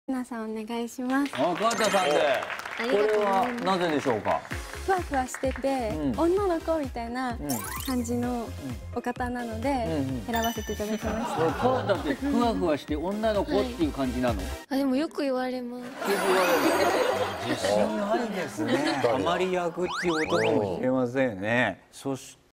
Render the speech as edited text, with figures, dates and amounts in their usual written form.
皆さんお願いします。 あ、川田さんで。これはなぜでしょうか。 ふわふわしてて、女の子みたいな感じのお方なので選ばせていただきました。 川田ってふわふわして女の子っていう感じなの。 あ、でもよく言われます。 自信ありですね。ハマり役っていうことかもしれませんね。そし